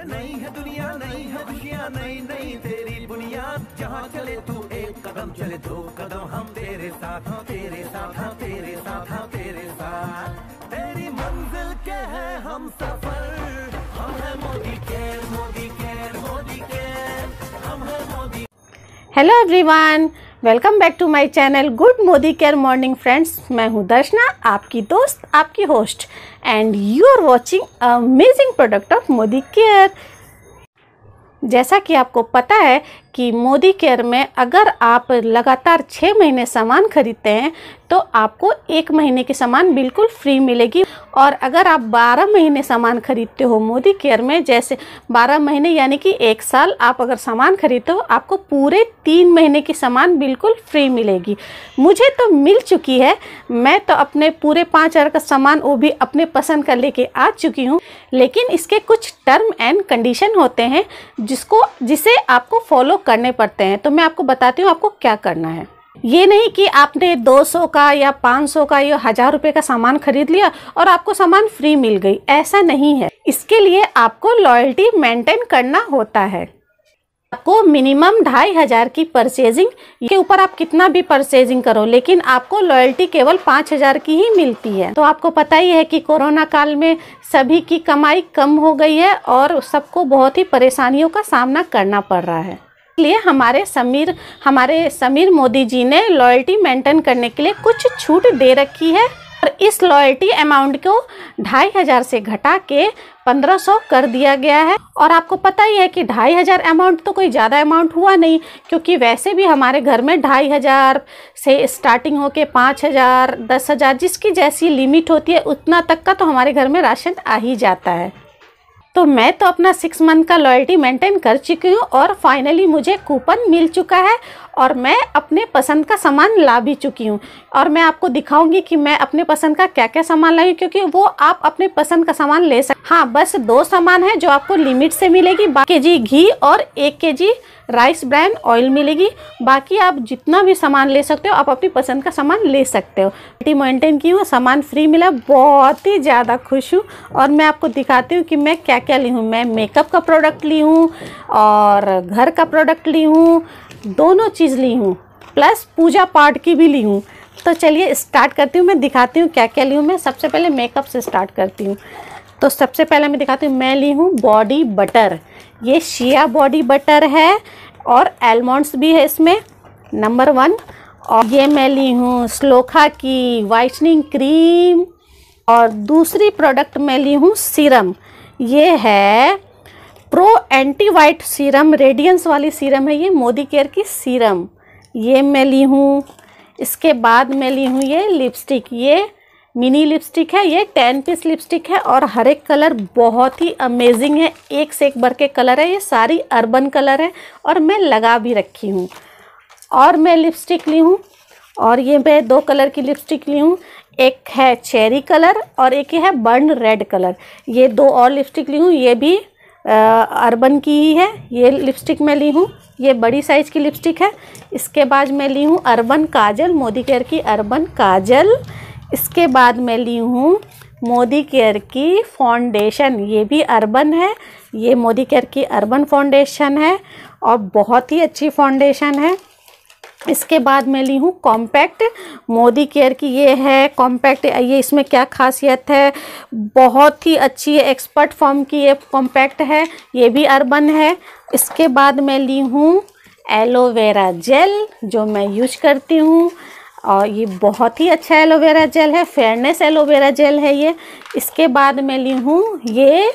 नई है दुनिया, नई है खुशियाँ, नई नई तेरी बुनियाद। जहाँ चले तू एक कदम, चले दो कदम, हम तेरे साथ, हाँ तेरे साथ, हाँ तेरे साथ, हाँ तेरे साथ। तेरी मंजिल के है हम सफर, हम है Modicare, Modicare, Modicare, हम है Modi. Hello everyone, welcome back to my channel good Modicare morning friends. मैं हूं दर्शना, आपकी दोस्त, आपकी host, and you are watching amazing product of Modicare. जैसा कि आपको पता है कि मोदी केयर में अगर आप लगातार 6 महीने सामान खरीदते हैं तो आपको 1 महीने की सामान बिल्कुल फ्री मिलेगी। और अगर आप 12 महीने सामान खरीदते हो मोदी केयर में, जैसे 12 महीने यानी कि 1 साल आप अगर सामान खरीदते हो, आपको पूरे 3 महीने की सामान बिल्कुल फ्री मिलेगी। मुझे तो मिल चुकी है, मैं तो अपने पूरे 5000 का सामान वो भी अपने पसंद का लेके आ चुकी हूँ। लेकिन इसके कुछ टर्म एंड कंडीशन होते हैं जिसे आपको फॉलो करने पड़ते हैं। तो मैं आपको बताती हूँ आपको क्या करना है। ये नहीं कि आपने 200 का या 500 का या 1000 रुपये का सामान खरीद लिया और आपको सामान फ्री मिल गई, ऐसा नहीं है। इसके लिए आपको लॉयल्टी मेंटेन करना होता है। आपको मिनिमम 2500 की परचेजिंग के ऊपर आप कितना भी परचेजिंग करो, लेकिन आपको लॉयल्टी केवल 5000 की ही मिलती है। तो आपको पता ही है कि कोरोना काल में सभी की कमाई कम हो गई है और सबको बहुत ही परेशानियों का सामना करना पड़ रहा है। इसलिए हमारे समीर मोदी जी ने लॉयल्टी मेंटेन करने के लिए कुछ छूट दे रखी है और इस लॉयल्टी अमाउंट को 2500 से घटा के 1500 कर दिया गया है। और आपको पता ही है कि 2500 अमाउंट तो कोई ज़्यादा अमाउंट हुआ नहीं, क्योंकि वैसे भी हमारे घर में 2500 से स्टार्टिंग होके 5000, 10,000 जिसकी जैसी लिमिट होती है उतना तक का तो हमारे घर में राशन आ ही जाता है। तो मैं तो अपना 6 मंथ का लॉयल्टी मेंटेन कर चुकी हूँ और फाइनली मुझे कूपन मिल चुका है और मैं अपने पसंद का सामान ला भी चुकी हूँ। और मैं आपको दिखाऊंगी कि मैं अपने पसंद का क्या क्या सामान लाई, क्योंकि वो आप अपने पसंद का सामान ले सकते। हाँ, बस 2 सामान है जो आपको लिमिट से मिलेगी, 1 kg घी और 1 kg राइस ब्रांड ऑयल मिलेगी। बाकी आप जितना भी सामान ले सकते हो, आप अपनी पसंद का सामान ले सकते हो। मेंटेन की हूँ, सामान फ्री मिला, बहुत ही ज़्यादा खुश हूँ। और मैं आपको दिखाती हूँ कि मैं क्या क्या ली हूँ। मैं मेकअप का प्रोडक्ट ली हूँ और घर का प्रोडक्ट ली हूँ, दोनों चीज़ ली हूँ, प्लस पूजा पाठ की भी ली हूँ। तो चलिए स्टार्ट करती हूँ, मैं दिखाती हूँ क्या क्या ली हूँ। मैं सबसे पहले मेकअप से स्टार्ट करती हूँ। तो सबसे पहले मैं दिखाती हूँ, मैं ली हूँ बॉडी बटर। ये शिया बॉडी बटर है और आलमंड्स भी है इसमें, नंबर 1। और ये मैं ली हूँ स्लोखा की वाइटनिंग क्रीम। और दूसरी प्रोडक्ट मैं ली हूँ सीरम। ये है pro anti white serum, radiance वाली सीरम है ये, मोदी केयर की सीरम, ये मैं ली हूँ। इसके बाद मैं ली हूँ ये लिपस्टिक, ये मिनी लिपस्टिक है, ये 10 पीस लिपस्टिक है और हर एक कलर बहुत ही अमेजिंग है, एक से एक बढ़ के कलर है। ये सारी अर्बन कलर है और मैं लगा भी रखी हूँ। और मैं लिपस्टिक ली हूँ और ये मैं 2 कलर की लिपस्टिक ली हूँ, एक है चेरी कलर और एक है बर्न रेड कलर। ये 2 और लिपस्टिक ली हूँ, ये भी अर्बन की ही है। ये लिपस्टिक मैं ली हूँ, ये बड़ी साइज़ की लिपस्टिक है। इसके बाद मैं ली हूँ अर्बन काजल, मोदी केयर की अर्बन काजल। इसके बाद मैं ली हूँ मोदी केयर की फाउंडेशन, ये भी अर्बन है, ये मोदी केयर की अर्बन फाउंडेशन है और बहुत ही अच्छी फाउंडेशन है। इसके बाद मैं ली हूँ कॉम्पैक्ट, मोदी केयर की ये है कॉम्पैक्ट। ये इसमें क्या खासियत है, बहुत ही अच्छी है, एक्सपर्ट फॉर्म की ये कॉम्पैक्ट है, ये भी अर्बन है। इसके बाद मैं ली हूँ एलोवेरा जेल, जो मैं यूज करती हूँ और ये बहुत ही अच्छा एलोवेरा जेल है, फेयरनेस एलोवेरा जेल है ये। इसके बाद मैं ली हूँ ये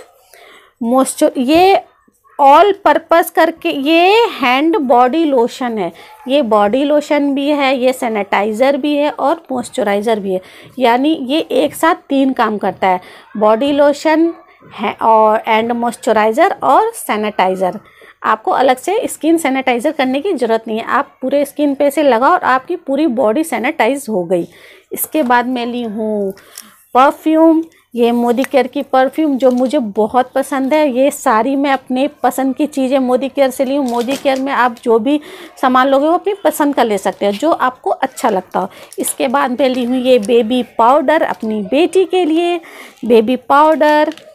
ये ऑल पर्पस करके ये हैंड बॉडी लोशन है, ये बॉडी लोशन भी है, ये सैनिटाइज़र भी है और मॉइस्चराइज़र भी है। यानी ये एक साथ 3 काम करता है, बॉडी लोशन है और एंड मॉइस्चराइज़र और सैनिटाइज़र। आपको अलग से स्किन सैनिटाइज़र करने की ज़रूरत नहीं है, आप पूरे स्किन पे से लगाओ और आपकी पूरी बॉडी सैनिटाइज हो गई। इसके बाद मैं ली हूँ परफ्यूम, ये मोदी केयर की परफ्यूम जो मुझे बहुत पसंद है। ये सारी मैं अपने पसंद की चीज़ें मोदी केयर से ली हूँ। मोदी केयर में आप जो भी सामान लोगे वो अपनी पसंद का ले सकते हो, जो आपको अच्छा लगता हो। इसके बाद मैं ली हूँ ये बेबी पाउडर अपनी बेटी के लिए, बेबी पाउडर।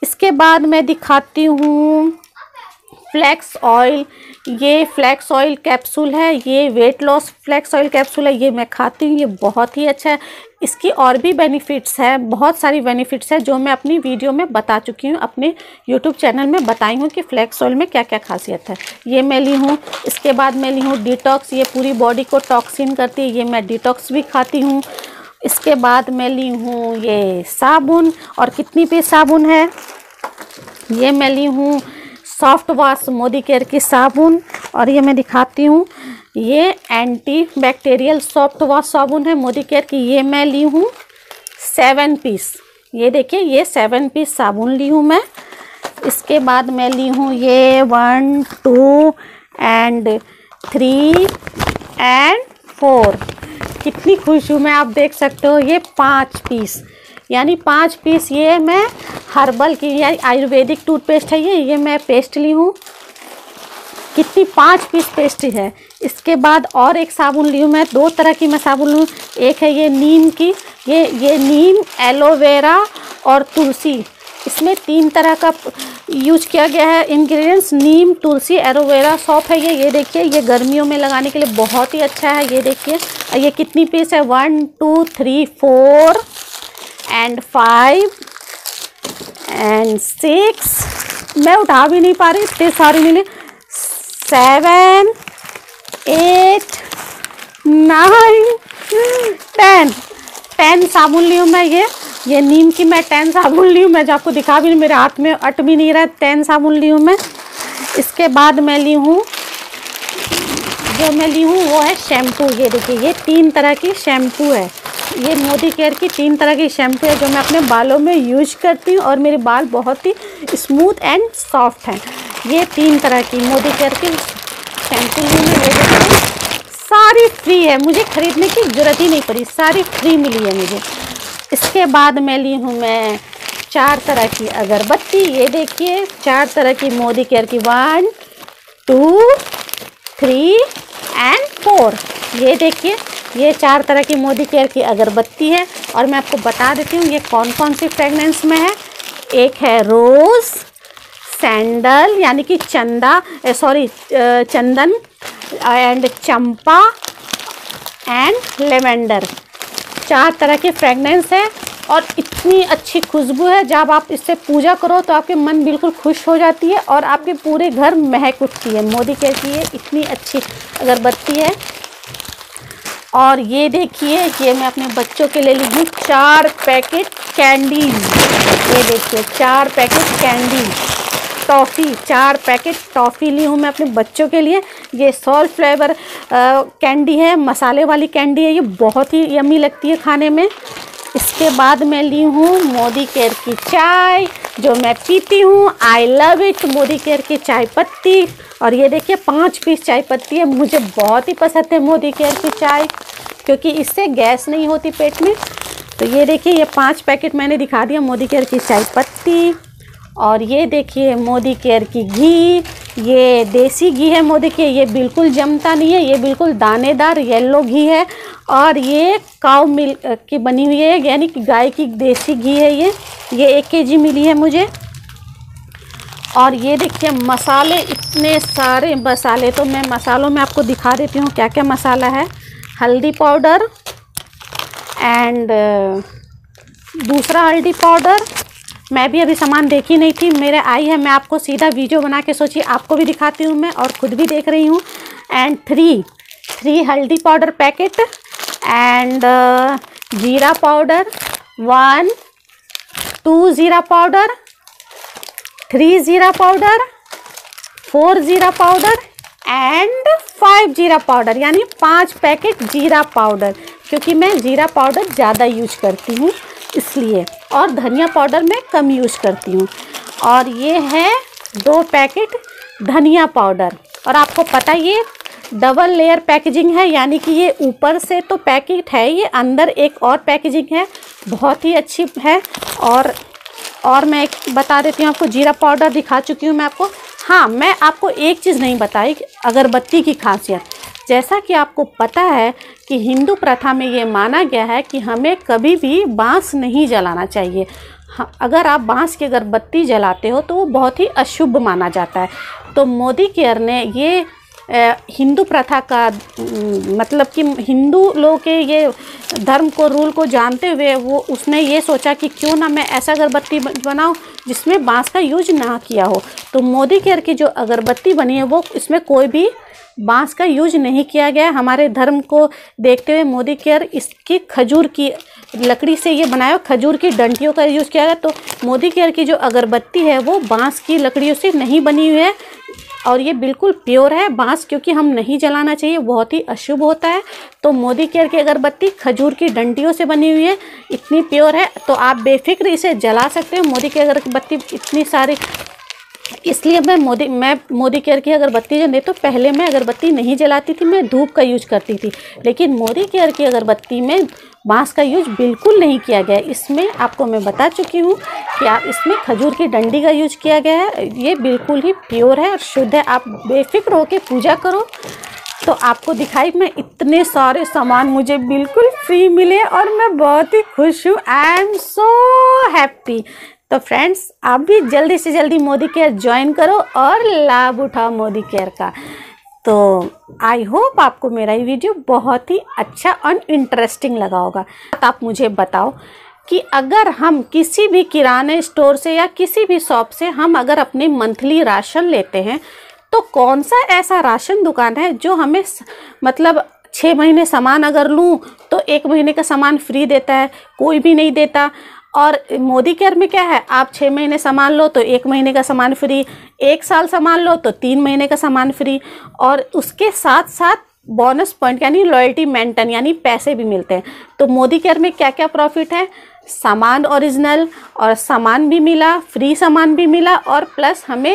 इसके बाद मैं दिखाती हूँ फ्लैक्स ऑयल। ये फ्लैक्स ऑयल कैप्सूल है, ये weight loss flax oil capsule है। ये मैं खाती हूँ, ये बहुत ही अच्छा है। इसकी और भी बेनिफिट्स है, बहुत सारी बेनिफिट्स है जो मैं अपनी वीडियो में बता चुकी हूँ, अपने यूट्यूब चैनल में बताई हूँ कि फ्लैक्स ऑयल में क्या क्या खासियत है। ये मैं ली हूँ। इसके बाद मैं ली हूँ डिटॉक्स, ये पूरी बॉडी को टॉक्सिन करती है, ये मैं डिटॉक्स भी खाती हूँ। इसके बाद मैं ली हूँ ये साबुन, और कितनी पीस साबुन है, ये मैं ली हूँ सॉफ्ट वॉश मोदी केयर की साबुन, और ये मैं दिखाती हूँ ये एंटी बैक्टीरियल सॉफ्ट वॉश साबुन है मोदी केयर की। ये मैं ली हूँ 7 पीस, ये देखिए ये 7 पीस साबुन ली हूँ मैं। इसके बाद मैं ली हूँ ये 1 2 एंड 3 एंड 4। कितनी खुश हूँ मैं, आप देख सकते हो। ये 5 पीस, यानी 5 पीस ये मैं हर्बल की यानी आयुर्वेदिक टूथपेस्ट है ये मैं पेस्ट ली हूँ। कितनी 5 पीस पेस्ट है। इसके बाद और एक साबुन ली हूँ मैं, 2 तरह की मैं साबुन लूँ। एक है ये नीम की, ये नीम, एलोवेरा और तुलसी, इसमें 3 तरह का यूज किया गया है इंग्रेडिएंट्स। नीम, तुलसी, एलोवेरा, सौंफ है ये देखिए, ये गर्मियों में लगाने के लिए बहुत ही अच्छा है। ये देखिए ये कितनी पीस है, 1 2 3 4 एंड 5 एंड 6, मैं उठा भी नहीं पा रही, इतने सारे मिले। 7 8 9 10 साबुन ली हूँ मैं। ये नीम की मैं 10 साबुन ली हूँ, मैं जो आपको दिखा भी नहीं, मेरे हाथ में अट भी नहीं रहा, 10 साबुन ली हूँ मैं। इसके बाद मैं ली हूँ, जो मैं ली हूँ वो है शैम्पू। ये देखिए ये 3 तरह की शैम्पू है, ये मोदी केयर की 3 तरह की शैम्पू है जो मैं अपने बालों में यूज करती हूँ, और मेरे बाल बहुत ही स्मूथ एंड सॉफ्ट हैं। ये 3 तरह की मोदी केयर की शैम्पू ली मैं। ये देखिए सारी फ्री है, मुझे खरीदने की ज़रूरत ही नहीं पड़ी, सारी फ्री मिली है मुझे। इसके बाद मैं ली हूँ मैं 4 तरह की अगरबत्ती। ये देखिए 4 तरह की मोदी केयर की, 1 2 3 एंड 4। ये देखिए ये 4 तरह की मोदी केयर की अगरबत्ती है, और मैं आपको बता देती हूँ ये कौन कौन सी फ्रेगनेंस में है। एक है रोज़, सैंडल यानी कि चंदन एंड चंपा एंड लेवेंडर। 4 तरह की फ्रेगनेंस है, और इतनी अच्छी खुशबू है, जब आप इससे पूजा करो तो आपके मन बिल्कुल खुश हो जाती है, और आपके पूरे घर महक उठती है। मोदी केयर की ये इतनी अच्छी अगरबत्ती है। और ये देखिए ये मैं अपने बच्चों के लिए ली हूँ 4 पैकेट कैंडी। ये देखिए 4 packet candy, toffee, 4 packet toffee ली हूँ मैं अपने बच्चों के लिए। ये सॉल्ट फ्लेवर कैंडी है, मसाले वाली कैंडी है, ये बहुत ही यम्मी लगती है खाने में। इसके बाद मैं ली हूँ मोदी केयर की चाय जो मैं पीती हूँ, I love it, Modi care की चाय पत्ती। और ये देखिए 5 पीस चाय पत्ती है, मुझे बहुत ही पसंद है मोदी केयर की चाय, क्योंकि इससे गैस नहीं होती पेट में। तो ये देखिए ये 5 पैकेट मैंने दिखा दिया मोदी केयर की चाय पत्ती। और ये देखिए मोदी केयर की घी, ये देसी घी है मोदी केयर, ये बिल्कुल जमता नहीं है, ये बिल्कुल दानेदार येलो घी है, और ये काऊ मिल्क की बनी हुई है, यानी कि गाय की देसी घी है ये 1 kg मिली है मुझे। और ये देखिए मसाले, इतने सारे मसाले, तो मैं मसालों में आपको दिखा देती हूँ क्या क्या मसाला है। हल्दी पाउडर एंड दूसरा हल्दी पाउडर, मैं भी अभी सामान देखी नहीं थी, मेरे आई है, मैं आपको सीधा वीडियो बना के सोची आपको भी दिखाती हूँ मैं, और ख़ुद भी देख रही हूँ। एंड 3 हल्दी पाउडर पैकेट एंड जीरा पाउडर, 1 2 जीरा पाउडर, 3 जीरा पाउडर, 4 जीरा पाउडर एंड 5 जीरा पाउडर, यानी 5 पैकेट जीरा पाउडर, क्योंकि मैं जीरा पाउडर ज़्यादा यूज करती हूँ इसलिए, और धनिया पाउडर मैं कम यूज करती हूँ। और ये है 2 पैकेट धनिया पाउडर, और आपको पता ये डबल लेयर पैकेजिंग है, यानी कि ये ऊपर से तो पैकेट है, ये अंदर एक और पैकेजिंग है, बहुत ही अच्छी है। और मैं एक बता देती हूँ आपको, जीरा पाउडर दिखा चुकी हूँ मैं आपको। हाँ, मैं आपको एक चीज़ नहीं बताई, अगरबत्ती की खासियत। जैसा कि आपको पता है कि हिंदू प्रथा में ये माना गया है कि हमें कभी भी बांस नहीं जलाना चाहिए, अगर आप बांस की अगरबत्ती जलाते हो तो वो बहुत ही अशुभ माना जाता है। तो मोदी केयर ने ये हिंदू प्रथा का मतलब कि हिंदू लोगों के ये धर्म को रूल को जानते हुए उसने ये सोचा कि क्यों ना मैं ऐसा अगरबत्ती बनाऊं जिसमें बांस का यूज ना किया हो। तो मोदी केयर की जो अगरबत्ती बनी है वो इसमें कोई भी बांस का यूज नहीं किया गया। हमारे धर्म को देखते हुए मोदी केयर इसकी खजूर की लकड़ी से ये बनाया, खजूर की डंडियों का यूज़ किया गया। तो मोदी केयर की जो अगरबत्ती है वो बांस की लकड़ियों से नहीं बनी हुई है और ये बिल्कुल प्योर है। बांस क्योंकि हम नहीं जलाना चाहिए, बहुत ही अशुभ होता है। तो मोदी केयर की अगरबत्ती खजूर की डंडियों से बनी हुई है, इतनी प्योर है, तो आप बेफिक्र इसे जला सकते हो। मोदी की अगरबत्ती इतनी सारी, इसलिए मैं मोदी केयर की अगरबत्ती जो नहीं, तो पहले मैं अगरबत्ती नहीं जलाती थी, मैं धूप का यूज करती थी। लेकिन मोदी केयर की अगरबत्ती में बांस का यूज बिल्कुल नहीं किया गया। इसमें आपको मैं बता चुकी हूँ कि आप इसमें खजूर की डंडी का यूज किया गया है। ये बिल्कुल ही प्योर है और शुद्ध है। आप बेफिक्र होकर पूजा करो। तो आपको दिखाई मैं इतने सारे सामान मुझे बिल्कुल फ्री मिले और मैं बहुत ही खुश हूँ। I am so happy. तो फ्रेंड्स, आप भी जल्दी से जल्दी मोदी केयर ज्वाइन करो और लाभ उठाओ मोदी केयर का। तो आई होप आपको मेरा ये वीडियो बहुत ही अच्छा और इंटरेस्टिंग लगा होगा। आप मुझे बताओ कि अगर हम किसी भी किराने स्टोर से या किसी भी शॉप से हम अगर अपने मंथली राशन लेते हैं तो कौन सा ऐसा राशन दुकान है जो हमें मतलब 6 महीने सामान अगर लूँ तो 1 महीने का सामान फ्री देता है? कोई भी नहीं देता। और मोदी केयर में क्या है, आप 6 महीने सामान लो तो 1 महीने का सामान फ्री, 1 साल सामान लो तो 3 महीने का सामान फ्री, और उसके साथ साथ बोनस पॉइंट यानी लॉयल्टी मेंटेन यानी पैसे भी मिलते हैं। तो मोदी केयर में क्या क्या प्रॉफिट है, सामान ओरिजिनल और सामान भी मिला, फ्री सामान भी मिला और प्लस हमें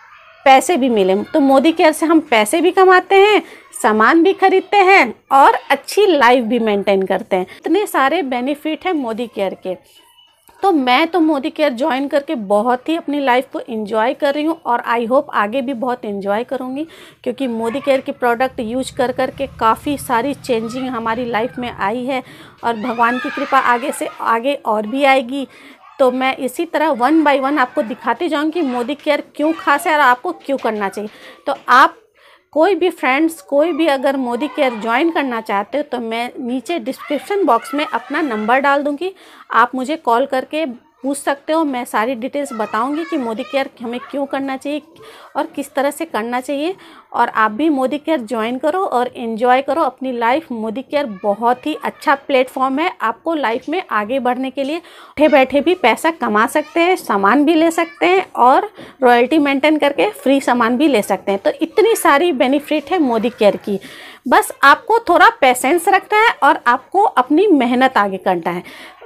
पैसे भी मिले। तो मोदी केयर से हम पैसे भी कमाते हैं, सामान भी खरीदते हैं और अच्छी लाइफ भी मेंटेन करते हैं। इतने सारे बेनिफिट हैं मोदी केयर के। तो मैं तो मोदी केयर ज्वाइन करके बहुत ही अपनी लाइफ को एंजॉय कर रही हूँ और आई होप आगे भी बहुत एंजॉय करूँगी, क्योंकि मोदी केयर के प्रोडक्ट यूज कर के काफ़ी सारी चेंजिंग हमारी लाइफ में आई है और भगवान की कृपा आगे से आगे और भी आएगी। तो मैं इसी तरह 1 बाय 1 आपको दिखाती जाऊँगी कि मोदी केयर क्यों खास है और आपको क्यों करना चाहिए। तो आप कोई भी फ्रेंड्स कोई भी अगर मोदी केयर ज्वाइन करना चाहते हो तो मैं नीचे डिस्क्रिप्शन बॉक्स में अपना नंबर डाल दूँगी, आप मुझे कॉल करके पूछ सकते हो। मैं सारी डिटेल्स बताऊंगी कि मोदी केयर हमें क्यों करना चाहिए और किस तरह से करना चाहिए। और आप भी मोदी केयर ज्वाइन करो और एंजॉय करो अपनी लाइफ। मोदी केयर बहुत ही अच्छा प्लेटफॉर्म है आपको लाइफ में आगे बढ़ने के लिए। बैठे बैठे भी पैसा कमा सकते हैं, सामान भी ले सकते हैं और रॉयल्टी मेंटेन करके फ्री सामान भी ले सकते हैं। तो इतनी सारी बेनिफिट है मोदी केयर की। बस आपको थोड़ा पेशेंस रखना है और आपको अपनी मेहनत आगे करना है।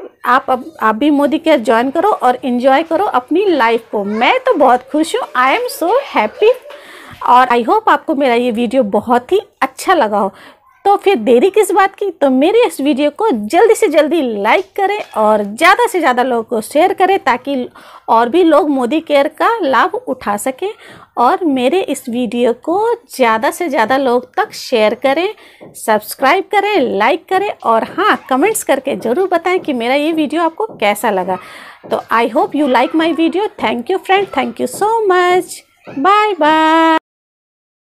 आप भी मोदी केयर ज्वाइन करो और एंजॉय करो अपनी लाइफ को। मैं तो बहुत खुश हूँ, आई एम सो हैप्पी और आई होप आपको मेरा ये वीडियो बहुत ही अच्छा लगा हो। तो फिर देरी किस बात की, तो मेरे इस वीडियो को जल्दी से जल्दी लाइक करें और ज़्यादा से ज़्यादा लोगों को शेयर करें ताकि और भी लोग मोदी केयर का लाभ उठा सकें। और मेरे इस वीडियो को ज़्यादा से ज़्यादा लोग तक शेयर करें, सब्सक्राइब करें, लाइक करें और हाँ, कमेंट्स करके ज़रूर बताएं कि मेरा ये वीडियो आपको कैसा लगा। तो I hope you like my video. Thank you friend, thank you so much, bye bye.